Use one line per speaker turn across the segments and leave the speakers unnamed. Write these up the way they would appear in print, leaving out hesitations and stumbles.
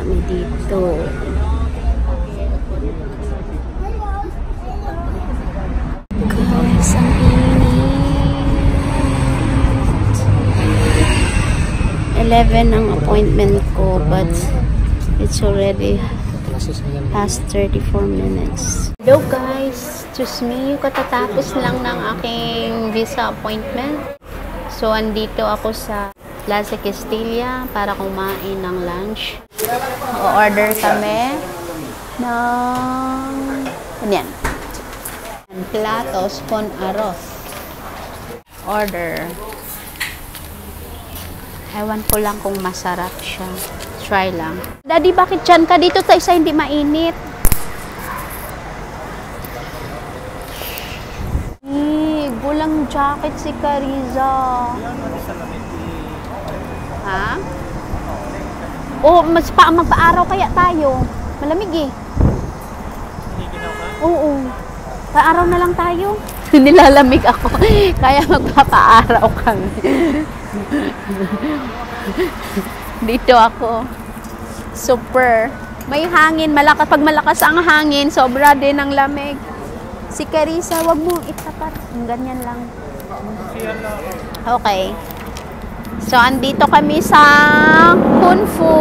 kami dito. Guys, ang init. 11 ang appointment ko, but it's already past 34 minutes. Hello guys, excuse me, katatapos lang ng aking visa appointment. So, andito ako sa Plaza Castilla para kumain ng lunch. O-order kami ng ganyan. Platos con arroz. Order. Ewan ko lang kung masarap siya. Try lang. Daddy, bakit dyan ka? Dito tayo sa hindi mainit. Gulang jacket si Cariza. Ha? Oh, magpa-araw kaya tayo. Malamig eh. Oo. Pa-araw na lang tayo. Nilalamig ako. Kaya magpapa-araw kami. Dito ako. Super. May hangin. Malakas. Pag malakas ang hangin, sobra din ang lamig. Si Carissa, wag mo itapat. Ganyan lang. Okay. So, andito kami sa Kung Fu.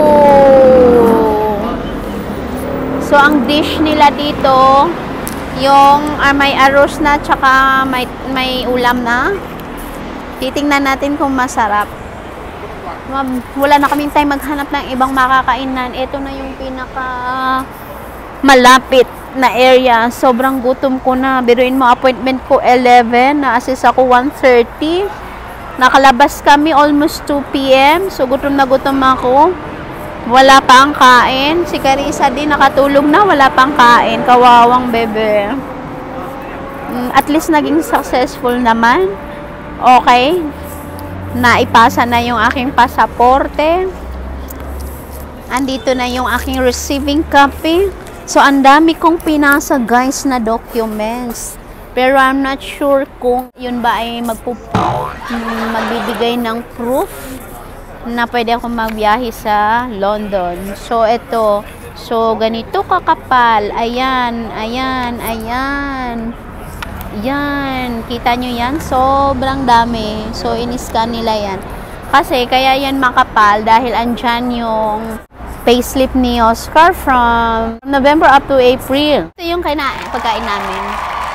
So, ang dish nila dito, yung may arroz na, tsaka may ulam na. Titingnan natin kung masarap. Wala na kaming time maghanap ng ibang makakainan. Ito na yung pinaka malapit na area. Sobrang gutom ko na. Biruin mo, appointment ko 11. Na-assist ako 1:30. Nakalabas kami almost 2 p.m. So, gutom na gutom ako. Wala pa ang kain. Si Carissa din nakatulog na. Wala pang kain. Kawawang bebe. At least naging successful naman. Okay. Naipasa na yung aking pasaporte. Andito na yung aking receiving copy. So, ang dami kong pinasa guys na documents. Pero I'm not sure kung yun ba ay magbibigay ng proof na pwede akong magbiyahe sa London. So, ito. So, ganito kakapal. Ayan, ayan, ayan. Yan. Kita nyo yan? Sobrang dami. So, in-scan nila yan. Kasi, kaya yan makapal dahil andyan yung payslip ni Oscar from November up to April. Ito yung pagkain namin.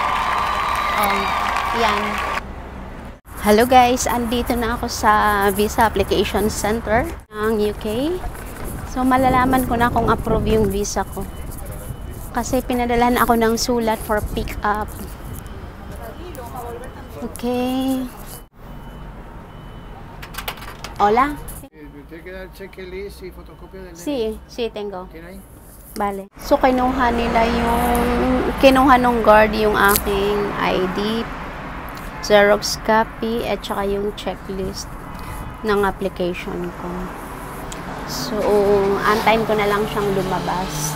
Yan. Hello guys, andito na ako sa Visa Application Center ng UK. So, malalaman ko na kung approve yung visa ko. Kasi pinadalahan ako ng sulat for pick up. Okay. Hola.
¿Te queda el checklist y fotocopia del
Sí, sí, tengo.
¿Tiene ahí?
Vale. So, kinuha nila kinuha nung guard yung aking ID, Xerox copy, at saka yung checklist ng application ko. So, antayin ko na lang siyang lumabas.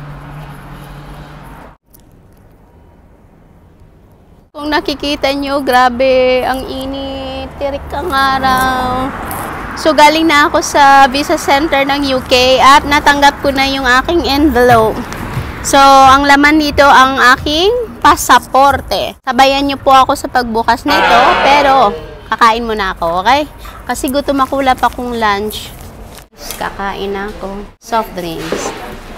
Kung nakikita nyo, grabe, ang init, tirik ang araw. So, galing na ako sa visa center ng UK at natanggap ko na yung aking envelope. So, ang laman nito ang aking pasaporte. Sabayan nyo po ako sa pagbukas nito, pero kakain muna ako, okay? Kasi gutom ako, wala pa akong lunch. Kakain ako. Soft drinks.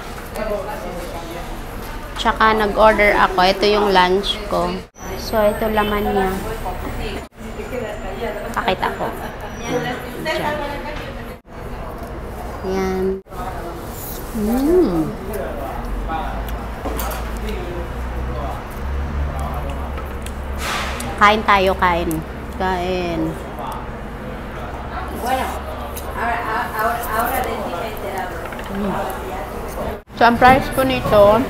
Tsaka nag-order ako. Ito yung lunch ko. So, ito laman niya. Pakita ko. Yan. Kain tayo, kain. Kain. So, ang price po nito,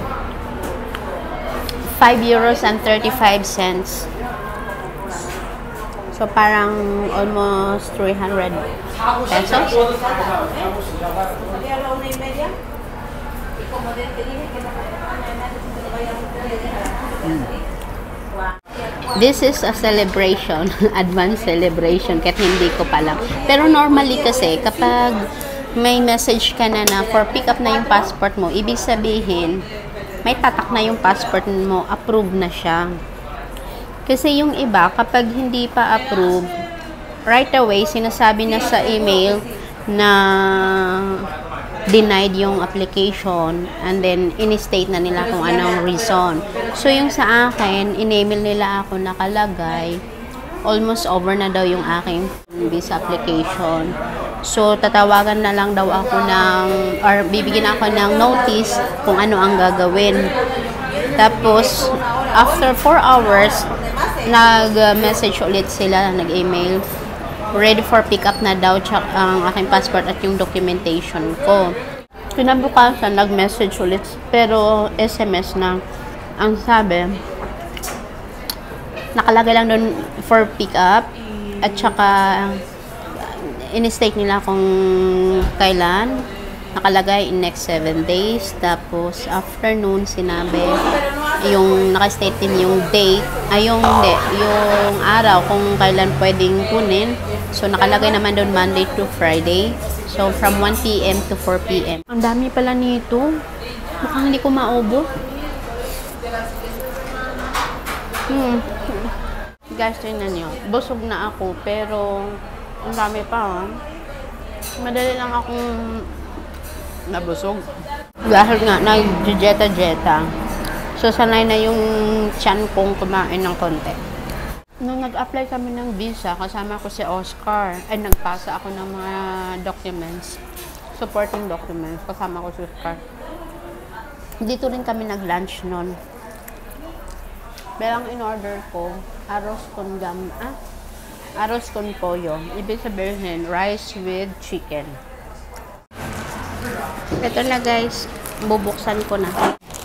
€5.35. So, parang almost 300 pesos. This is a celebration, advanced celebration, kahit hindi ko pa lang. Pero normally kasi, kapag may message ka na for pick up na yung passport mo, ibig sabihin, may tatak na yung passport mo, approved na siya. Kasi yung iba, kapag hindi pa approved, right away, sinasabi na sa email na denied yung application, and then in-state na nila kung anong reason. So yung sa akin, in-email nila ako nakalagay, almost over na daw yung aking visa application. So, tatawagan na lang daw ako or bibigyan ako ng notice kung ano ang gagawin. Tapos, after 4 hours, nag-message ulit sila, nag-email. Ready for pick up na daw ang aking passport at yung documentation ko. Kinabukasan, nag-message ulit, pero SMS na. Ang sabi, nakalagay lang doon for pick up, at saka in-state nila kung kailan, nakalagay in next 7 days. Tapos afternoon sinabi yung naka-state din yung date, yung araw kung kailan pwedeng kunin. So nakalagay naman doon Monday to Friday, so from 1 PM to 4 PM. Ang dami pala nito, mukhang hindi ko maubo. Guys, tingnan nyo, busog na ako, pero ang dami pa, madali lang akong nabusog. Dahil nga, nag-jeta-jeta. So, sanay na yung tiyan kong kumain ng konti. Nung nag-apply kami ng visa, kasama ko si Oscar, ay nagpasa ako ng mga documents, supporting documents, kasama ko si Oscar. Dito rin kami nag-lunch nun. Pero ang in-order ko, arroz con pollo. Ibig sabihin, rice with chicken. Ito na guys, bubuksan ko na.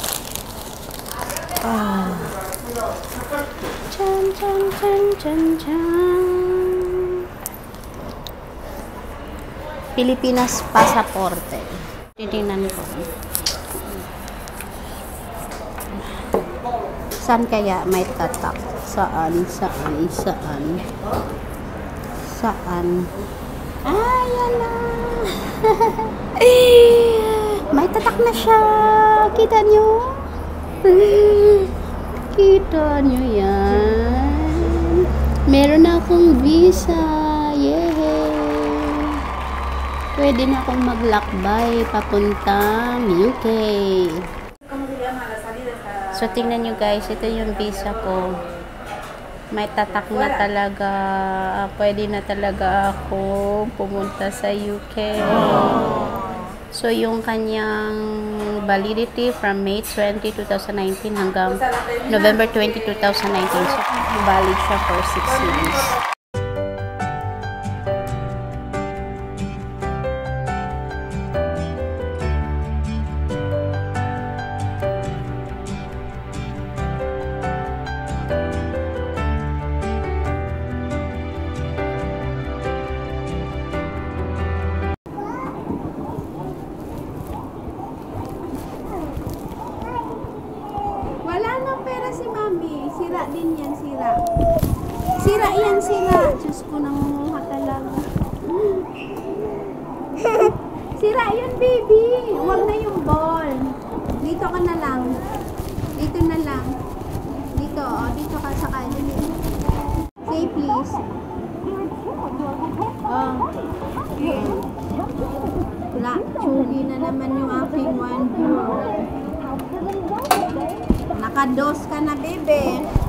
Chan, chan, chan, chan, chan. Pilipinas pasaporte. Titingnan ko. Saan kaya may tatak? Saan? Yan na! May tatak na siya! Kita nyo? Kita nyo yan? Meron na akong visa! Yay! Pwede na akong maglakbay papuntang UK. So, tingnan nyo guys, ito yung visa ko. May tatak na talaga. Pwede na talaga ako pumunta sa UK. So, yung kanyang validity from May 20, 2019 hanggang November 20, 2019. So, valid siya for 6 years. Sira din yan, sira. Sira yan, sira. Diyos ko, nangunguha talaga. Sira yun, baby. Huwag na yung ball. Dito ka na lang. Dito na lang. Dito, oh. Dito ka sa kanin. Say please. Oh. Wala. Chugi na naman yung aking one. Nakados ka na, bebe.